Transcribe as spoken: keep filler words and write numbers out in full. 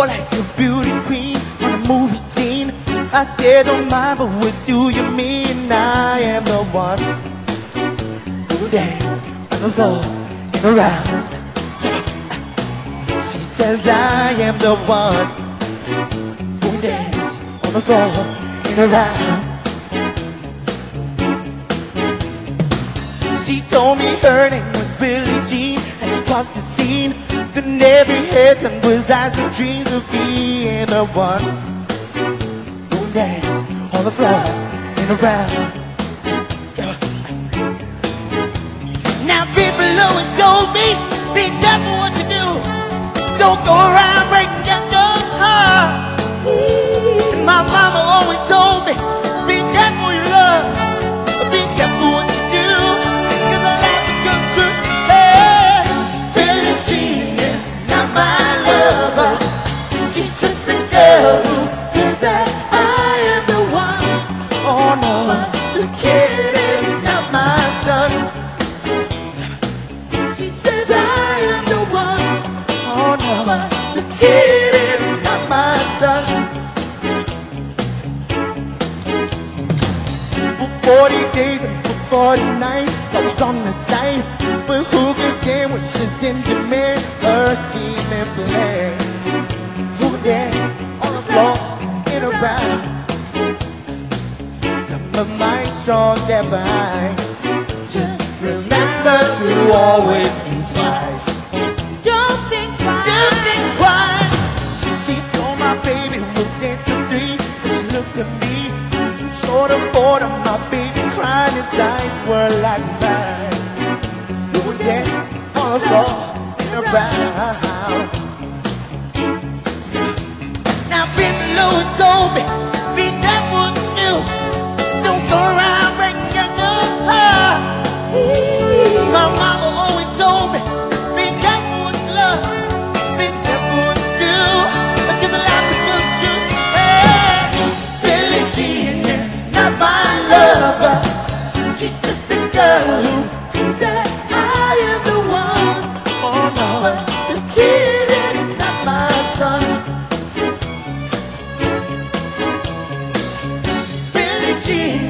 like a beauty queen on a movie scene. I said don't mind, but what do you mean? I am the one who dance on the floor and around. She says I am the one who dance on the floor and around. She told me her name was Billie Jean as she crossed the scene. Then every head turned with eyes and dreams of being the one who dance on the floor and around. Now people always told me, be careful what you do. Don't go around breaking down your heart. And my mama always told me, be careful your love, be careful what you do, cause a lot becomes true. Hey, Billie Jean is not my lover. She's just the girl who thinks that I am the one. Oh no, the kid is not my son. She says I am the one. Oh no, the kid is not my son. For forty days and for forty nights I was on the side, but who can stand when she's in demand? Her scheme and plan. Who dance on the floor and around? Some of my strong advice, just remember to always think twice. Don't think twice. Don't think twice. She told my baby we'll dance to three, but she looked at me, short of boredom, my baby crying, his eyes were like mine. We would dance on the floor and around. Now people always told me, be careful what you do. Don't go around breaking your heart. My mama always told me, be careful what you love, be careful what you do, because a lot becomes true. Hey, Billie Jean is not my lover. She's just a girl who thinks that I am the one. Oh no, the kid is not my son. Billie Jean